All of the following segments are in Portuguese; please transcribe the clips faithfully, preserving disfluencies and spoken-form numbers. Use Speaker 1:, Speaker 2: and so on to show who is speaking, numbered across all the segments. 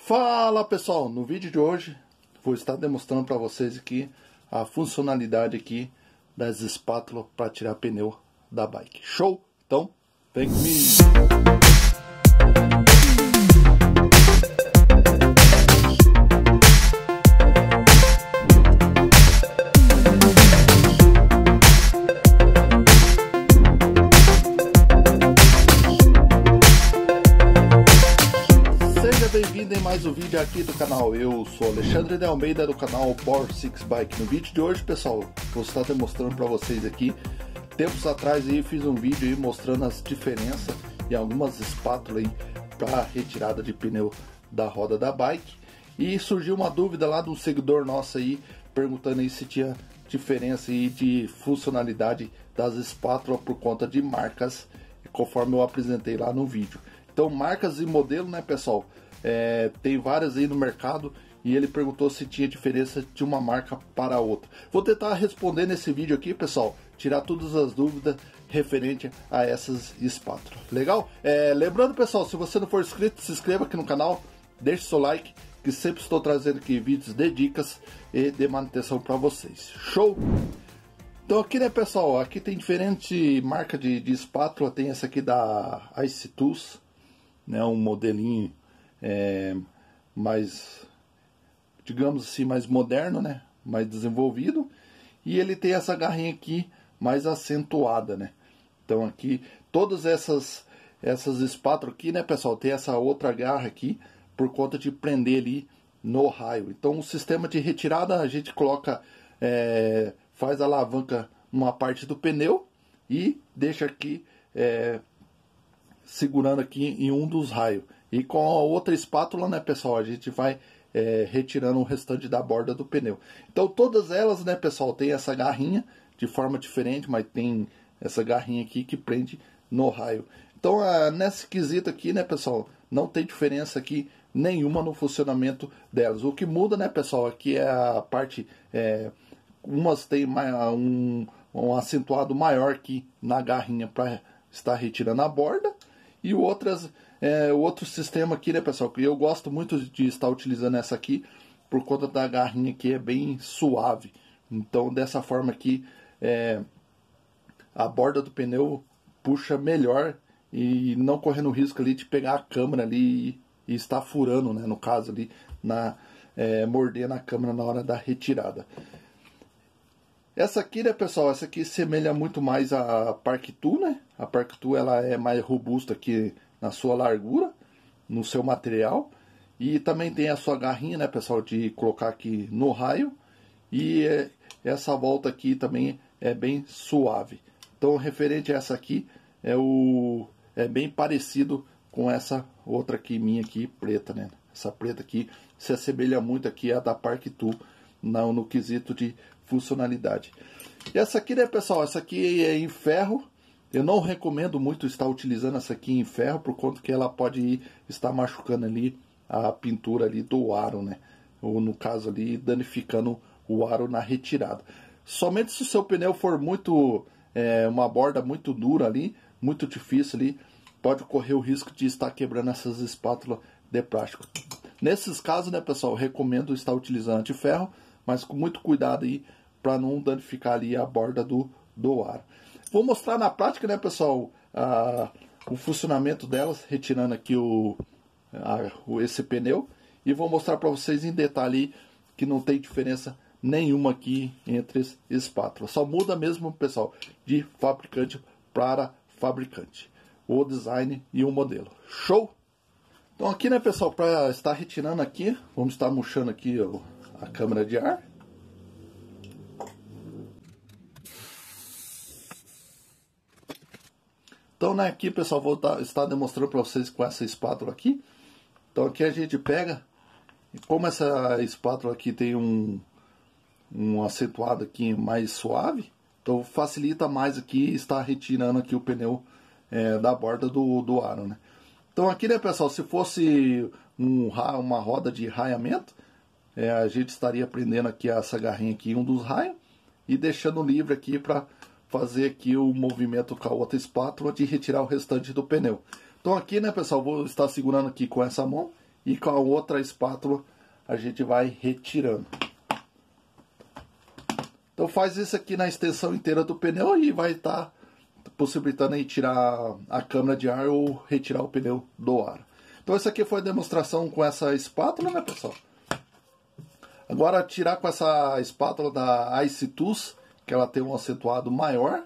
Speaker 1: Fala pessoal, no vídeo de hoje vou estar demonstrando para vocês aqui a funcionalidade aqui das espátulas para tirar pneu da bike. Show? Então vem comigo! Bem-vindo em mais um vídeo aqui do canal. Eu sou Alexandre de Almeida do canal Power Six Bike. No vídeo de hoje, pessoal, vou estar demonstrando para vocês aqui. Tempos atrás aí fiz um vídeo aí mostrando as diferenças e algumas espátulas aí para retirada de pneu da roda da bike. E surgiu uma dúvida lá de um seguidor nosso aí perguntando aí se tinha diferença aí de funcionalidade das espátulas por conta de marcas, conforme eu apresentei lá no vídeo. Então, marcas e modelo, né, pessoal? É, tem várias aí no mercado e ele perguntou se tinha diferença de uma marca para a outra. Vou tentar responder nesse vídeo aqui, pessoal, tirar todas as dúvidas referente a essas espátulas. Legal? É, lembrando, pessoal, se você não for inscrito, se inscreva aqui no canal, deixe seu like, que sempre estou trazendo aqui vídeos de dicas e de manutenção para vocês. Show? Então aqui, né, pessoal, aqui tem diferente marca de, de espátula. Tem essa aqui da Ice Tools, né, um modelinho É, mais, digamos assim, mais moderno, né? Mais desenvolvido. E ele tem essa garrinha aqui mais acentuada, né? Então aqui, todas essas essas espátulas aqui, né, pessoal, tem essa outra garra aqui por conta de prender ali no raio. Então o sistema de retirada, a gente coloca, é, faz a alavanca numa parte do pneu e deixa aqui é, segurando aqui em um dos raios. E com a outra espátula, né, pessoal, a gente vai é, retirando o restante da borda do pneu. Então todas elas, né, pessoal, tem essa garrinha de forma diferente, mas tem essa garrinha aqui que prende no raio. Então a, nesse quesito aqui, né, pessoal, não tem diferença aqui nenhuma no funcionamento delas. O que muda, né, pessoal, aqui é a parte, é, umas tem um, um acentuado maior aqui na garrinha para estar retirando a borda, e outras, é, o outro sistema aqui, né, pessoal, que eu gosto muito de estar utilizando essa aqui, por conta da garrinha que é bem suave. Então dessa forma aqui, é, a borda do pneu puxa melhor e não correndo o risco ali de pegar a câmera ali e, e estar furando, né, no caso ali, na, é, mordendo a câmera na hora da retirada. Essa aqui, né, pessoal, essa aqui semelha muito mais a Park Tool, né? A Park Tool, ela é mais robusta aqui na sua largura, no seu material. E também tem a sua garrinha, né, pessoal, de colocar aqui no raio. E é, essa volta aqui também é bem suave. Então, referente a essa aqui, é, o, é bem parecido com essa outra aqui, minha aqui, preta, né? Essa preta aqui se assemelha muito aqui à da Park Tool, no, no quesito de funcionalidade. E essa aqui, né, pessoal, essa aqui é em ferro. Eu não recomendo muito estar utilizando essa aqui em ferro, por conta que ela pode ir, estar machucando ali a pintura ali do aro, né? Ou no caso ali, danificando o aro na retirada. Somente se o seu pneu for muito, é, uma borda muito dura ali, muito difícil ali, pode correr o risco de estar quebrando essas espátulas de plástico. Nesses casos, né, pessoal, eu recomendo estar utilizando antiferro, mas com muito cuidado aí, para não danificar ali a borda do, do aro. Vou mostrar na prática, né, pessoal, a, o funcionamento delas, retirando aqui o, a, o, esse pneu. E vou mostrar para vocês em detalhe que não tem diferença nenhuma aqui entre espátulas. Só muda mesmo, pessoal, de fabricante para fabricante. O design e o modelo. Show? Então aqui, né, pessoal, para estar retirando aqui, vamos estar murchando aqui ó, a câmara de ar. Então, né, aqui, pessoal, vou tá, estar demonstrando para vocês com essa espátula aqui. Então aqui a gente pega, e como essa espátula aqui tem um, um acentuado aqui mais suave, então facilita mais aqui estar retirando aqui o pneu é, da borda do, do aro, né. Então aqui, né, pessoal, se fosse um, uma roda de raiamento, é, a gente estaria prendendo aqui essa garrinha aqui, um dos raios, e deixando livre aqui para fazer aqui o movimento com a outra espátula de retirar o restante do pneu. Então aqui, né, pessoal, vou estar segurando aqui com essa mão e com a outra espátula a gente vai retirando. Então faz isso aqui na extensão inteira do pneu e vai estar tá possibilitando aí tirar a câmara de ar ou retirar o pneu do ar. Então essa aqui foi a demonstração com essa espátula, né, pessoal? Agora tirar com essa espátula da Ice Tools, que ela tem um acentuado maior.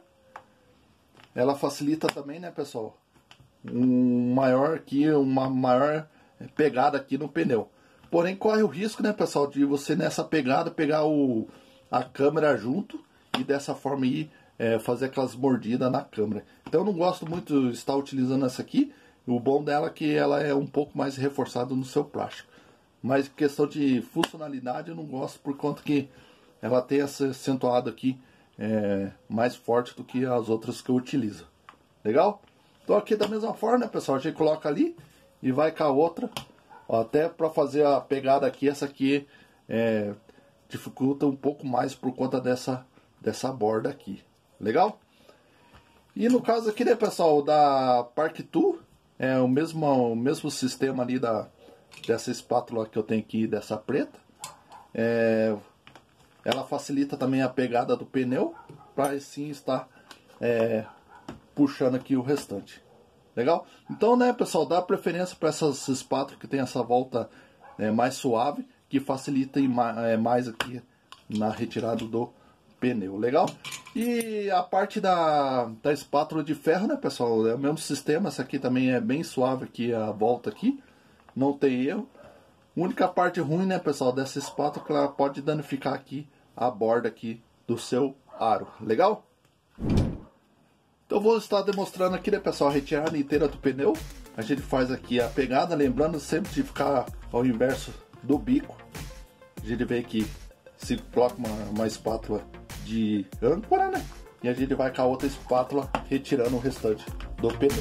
Speaker 1: Ela facilita também, né, pessoal? Um maior aqui, uma maior pegada aqui no pneu. Porém corre o risco, né, pessoal, de você nessa pegada pegar o a câmera junto e dessa forma ir é, fazer aquelas mordidas na câmera. Então eu não gosto muito de estar utilizando essa aqui. O bom dela é que ela é um pouco mais reforçada no seu plástico. Mas questão de funcionalidade eu não gosto por conta que ela tem esse acentuado aqui é, mais forte do que as outras que eu utilizo. Legal? Então aqui da mesma forma, né, pessoal? A gente coloca ali e vai com a outra. Ó, até para fazer a pegada aqui, essa aqui é... dificulta um pouco mais por conta dessa, dessa borda aqui. Legal? E no caso aqui, né, pessoal, da Park Tool, é o mesmo, o mesmo sistema ali da, dessa espátula que eu tenho aqui, dessa preta. É, ela facilita também a pegada do pneu, para assim estar é, puxando aqui o restante. Legal? Então, né, pessoal, dá preferência para essas espátulas que tem essa volta é, mais suave, que facilita mais aqui na retirada do pneu. Legal? E a parte da, da espátula de ferro, né, pessoal? É o mesmo sistema. Essa aqui também é bem suave aqui, a volta aqui. Não tem erro. A única parte ruim, né, pessoal, dessa espátula é que ela pode danificar aqui a borda aqui do seu aro. Legal? Então eu vou estar demonstrando aqui, né, pessoal, a retirada inteira do pneu. A gente faz aqui a pegada, lembrando sempre de ficar ao inverso do bico. A gente vê que se coloca uma, uma espátula de âncora, né? E a gente vai com a outra espátula retirando o restante do pneu.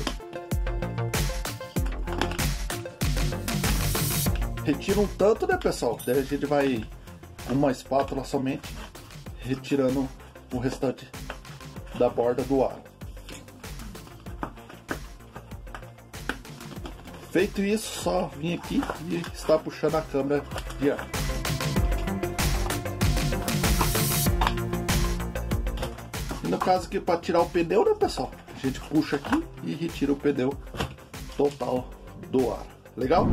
Speaker 1: Retira um tanto, né, pessoal? Daí a gente vai com uma espátula somente retirando o restante da borda do aro. Feito isso, só vim aqui e está puxando a câmera de ar. E no caso aqui, para tirar o pneu, né, pessoal? A gente puxa aqui e retira o pneu total do ar. Legal?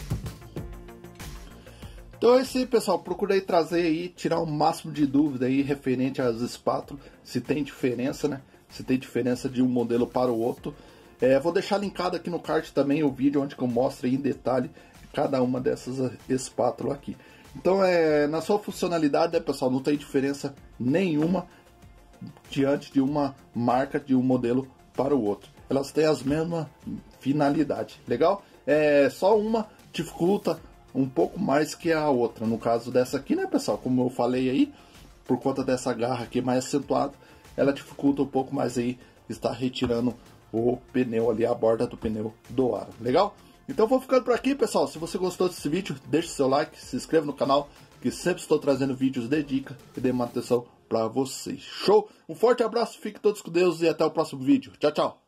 Speaker 1: Então é isso aí, pessoal. Procurei trazer aí, tirar o máximo de dúvida aí referente às espátulas. Se tem diferença, né? Se tem diferença de um modelo para o outro. É, vou deixar linkado aqui no card também o vídeo onde eu mostro em detalhe cada uma dessas espátulas aqui. Então, é, na sua funcionalidade, né, pessoal, não tem diferença nenhuma diante de uma marca, de um modelo para o outro. Elas têm as mesmas finalidades, legal? É, só uma dificulta um pouco mais que a outra. No caso dessa aqui, né, pessoal, como eu falei aí, por conta dessa garra aqui mais acentuada, ela dificulta um pouco mais aí estar retirando o pneu ali, a borda do pneu do aro. Legal? Então vou ficando por aqui, pessoal. Se você gostou desse vídeo, deixe seu like, se inscreva no canal, que sempre estou trazendo vídeos de dica e de manutenção para vocês. Show? Um forte abraço, fiquem todos com Deus e até o próximo vídeo. Tchau, tchau!